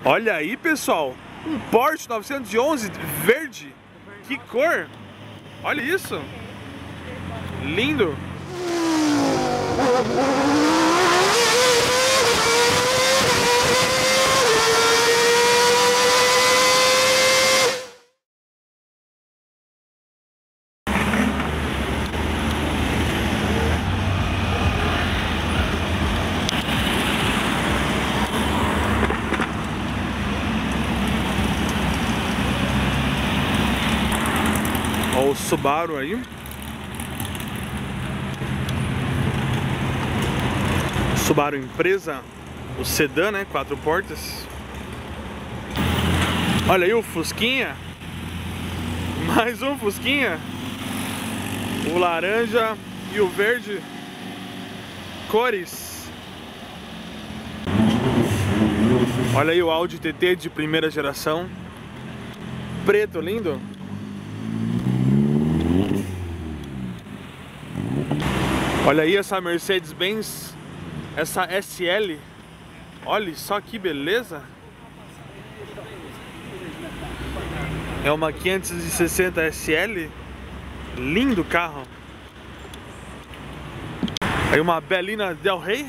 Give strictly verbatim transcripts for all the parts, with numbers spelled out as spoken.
Olha aí, pessoal, um Porsche novecentos e onze verde. Que cor! Olha isso! Lindo! Olha o Subaru aí. Subaru Impreza, o sedã, né? Quatro portas. Olha aí o Fusquinha. Mais um Fusquinha. O laranja e o verde. Cores. Olha aí o Audi T T de primeira geração. Preto, lindo. Olha aí essa Mercedes-Benz, essa S L. Olha só que beleza. É uma quinhentos e sessenta S L. Lindo carro. Aí uma Belina Del Rey.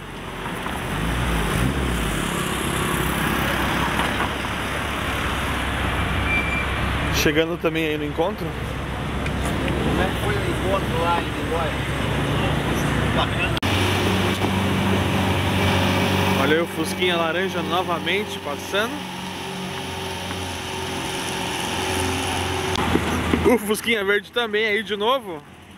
Chegando também aí no encontro. Como é que foi o encontro lá em Lindóia? Bacana. Olha aí o Fusquinha laranja novamente passando. O Fusquinha verde também aí de novo.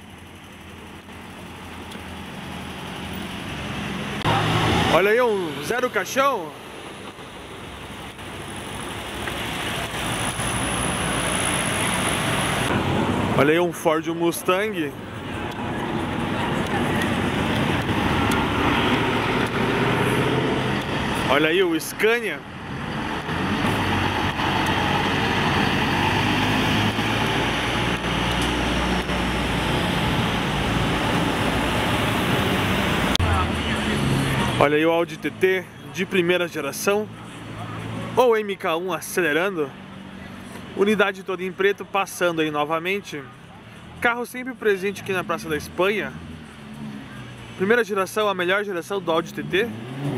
Olha aí um zero caixão. Olha aí um Ford Mustang. Olha aí o Scania. Olha aí o Audi T T de primeira geração. Ou M K um acelerando. Unidade toda em preto passando aí novamente. Carro sempre presente aqui na Praça da Espanha. Primeira geração, a melhor geração do Audi T T.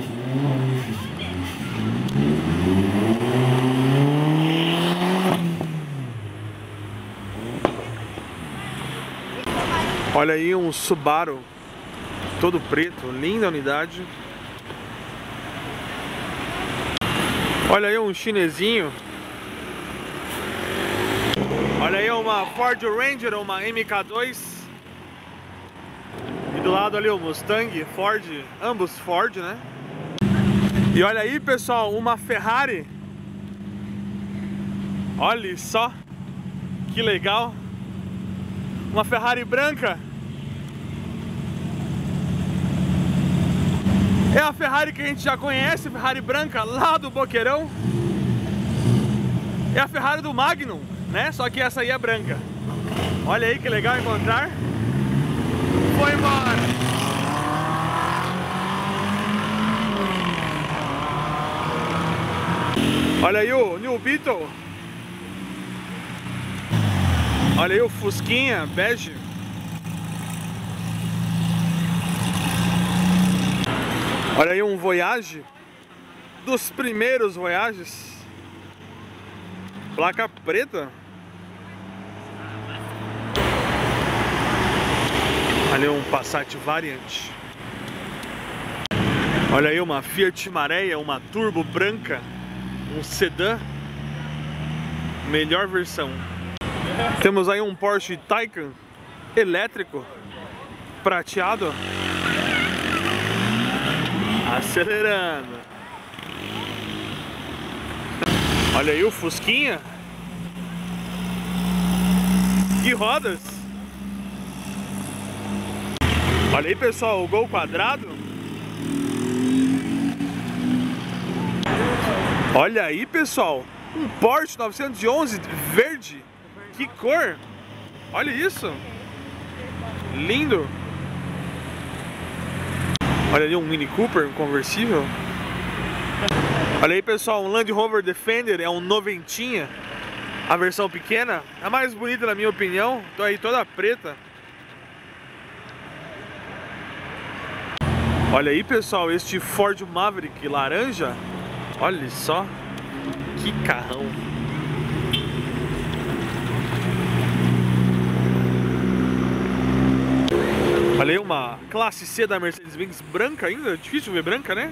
Olha aí um Subaru todo preto, linda unidade. Olha aí um chinesinho. Olha aí uma Ford Ranger, uma M K dois. E do lado ali o Mustang, Ford, ambos Ford, né? E olha aí, pessoal, uma Ferrari. Olha só, que legal. Uma Ferrari branca. É a Ferrari que a gente já conhece, Ferrari branca lá do Boqueirão. É a Ferrari do Magnum, né? Só que essa aí é branca. Olha aí que legal encontrar. Foi embora. Olha aí o New Beetle. Olha aí o Fusquinha bege. Olha aí um Voyage, dos primeiros Voyages, placa preta. Olha aí um Passat Variant. Olha aí uma Fiat Marea, uma turbo branca, um sedã, melhor versão. Temos aí um Porsche Taycan elétrico, prateado. Acelerando. Olha aí o Fusquinha. Que rodas. Olha aí, pessoal, o Gol quadrado. Olha aí, pessoal, um Porsche novecentos e onze verde. Que cor. Olha isso. Lindo. Olha ali um Mini Cooper, um conversível. Olha aí, pessoal, um Land Rover Defender, é um noventinha, a versão pequena, a mais bonita na minha opinião, tô aí toda preta. Olha aí, pessoal, este Ford Maverick laranja, olha só, que carrão. Olha aí, uma classe C da Mercedes-Benz branca ainda, difícil ver branca, né?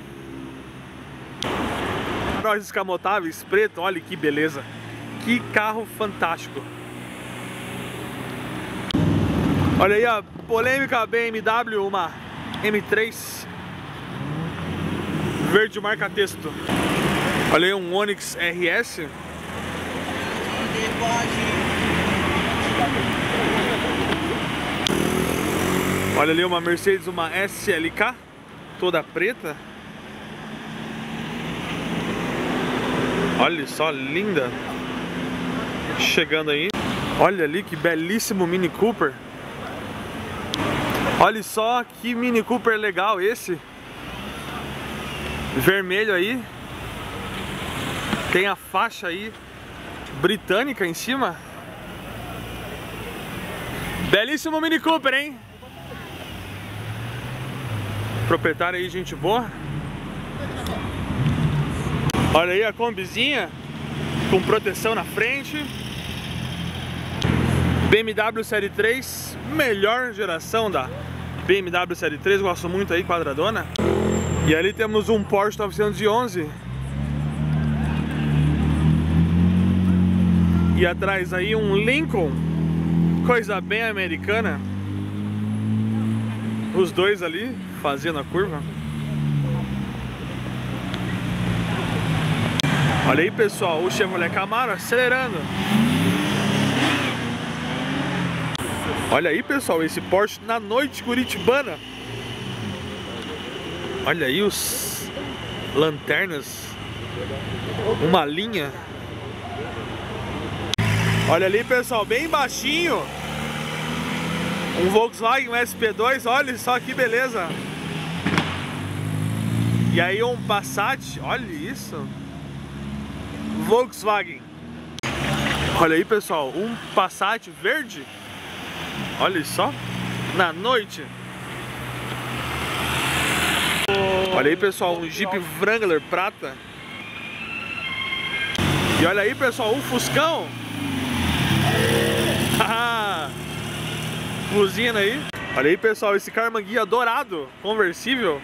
Faróis descapotáveis, preto, olha que beleza. Que carro fantástico. Olha aí a polêmica B M W, uma M três verde marca-texto. Olha aí um Onix R S. Olha ali uma Mercedes, uma S L K, toda preta. Olha só, linda. Chegando aí. Olha ali que belíssimo Mini Cooper. Olha só que Mini Cooper legal esse. Vermelho aí. Tem a faixa aí britânica em cima. Belíssimo Mini Cooper, hein? Proprietário aí, gente boa. Olha aí a combizinha com proteção na frente. B M W Série três, melhor geração da B M W Série três, gosto muito aí, quadradona. E ali temos um Porsche novecentos e onze. E atrás aí um Lincoln, coisa bem americana. Os dois ali fazendo a curva. Olha aí, pessoal, o Chevrolet Camaro acelerando. Olha aí, pessoal, esse Porsche na noite curitibana. Olha aí os lanternas, uma linha. Olha ali, pessoal, bem baixinho, um Volkswagen, um S P dois, olha só que beleza. E aí um Passat, olha isso, Volkswagen. Olha aí, pessoal, um Passat verde, olha só, na noite. Olha aí, pessoal, um Jeep Wrangler prata. E olha aí, pessoal, um Fuscão. Buzina aí. Olha aí, pessoal, esse Carmanguia dourado, conversível.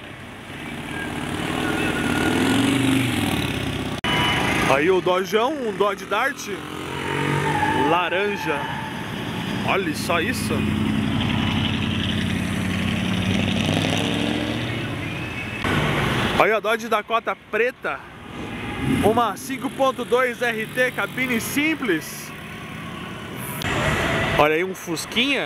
Aí o Dodgeão, um Dodge Dart laranja. Olha só isso. Olha a Dodge Dakota preta, uma cinco ponto dois R T, cabine simples. Olha aí um Fusquinha.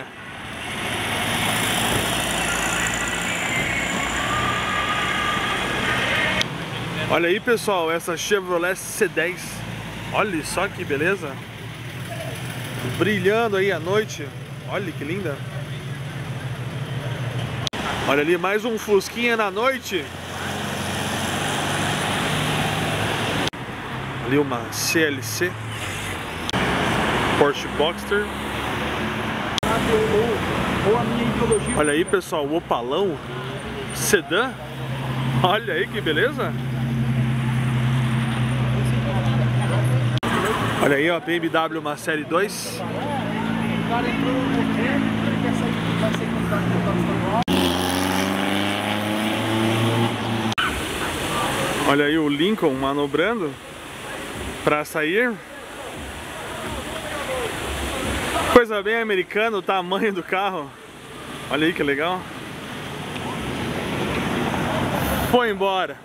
Olha aí, pessoal, essa Chevrolet C dez. Olha só que beleza. Brilhando aí à noite. Olha que linda. Olha ali mais um Fusquinha na noite. Ali uma C L C, Porsche Boxster. Olha aí, pessoal, o Opalão sedã. Olha aí que beleza. Olha aí, ó, B M W, uma Série dois. Olha aí o Lincoln manobrando para sair. Coisa bem americana, o tamanho do carro. Olha aí que legal. Foi embora.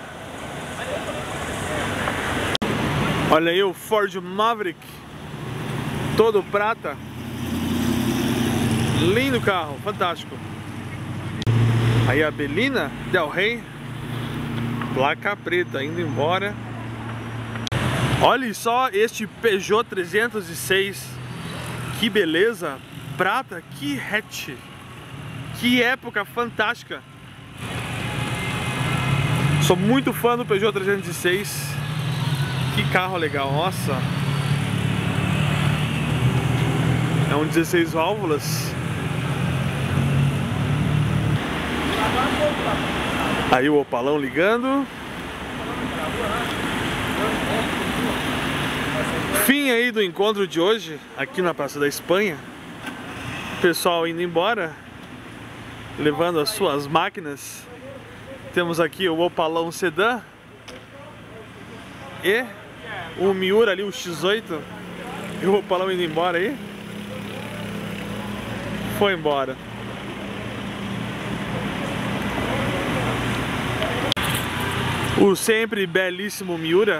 Olha aí o Ford Maverick, todo prata. Lindo carro, fantástico. Aí a Belina Del Rey, placa preta, indo embora. Olha só este Peugeot trezentos e seis. Que beleza, prata, que hatch. Que época fantástica. Sou muito fã do Peugeot trezentos e seis. carro legal, nossa. É um dezesseis válvulas. Aí o Opalão ligando. Fim aí do encontro de hoje, aqui na Praça da Espanha. Pessoal indo embora, levando as suas máquinas. Temos aqui o Opalão Sedã e o Miura ali, o X oito. E o Opalão indo embora aí. Foi embora. O sempre belíssimo Miura.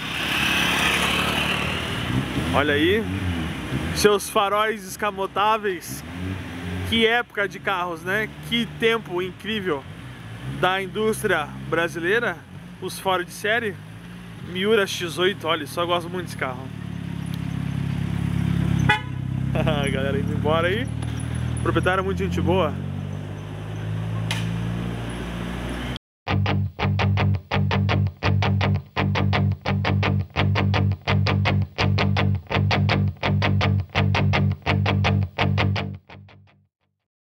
Olha aí, seus faróis escamotáveis. Que época de carros, né? Que tempo incrível da indústria brasileira. Os fora de série. Miura X oito, olha, só gosto muito desse carro. Galera indo embora aí. Proprietário é muito gente boa.